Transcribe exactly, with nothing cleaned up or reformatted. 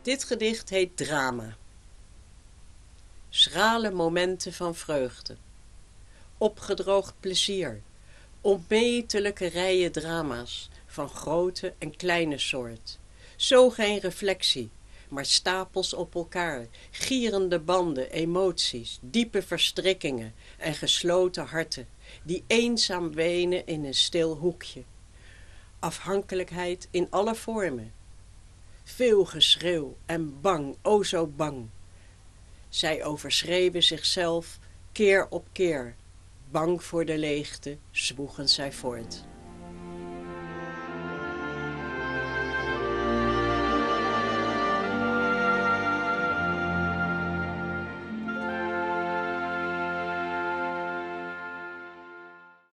Dit gedicht heet Drama. Schrale momenten van vreugde, opgedroogd plezier, onmetelijke rijen drama's van grote en kleine soort. Zo geen reflectie, maar stapels op elkaar, gierende banden, emoties, diepe verstrikkingen en gesloten harten, die eenzaam wenen in een stil hoekje. Afhankelijkheid in alle vormen. Veel geschreeuw en bang, o zo bang. Zij overschreeuwen zichzelf keer op keer. Bang voor de leegte zwoegen zij voort.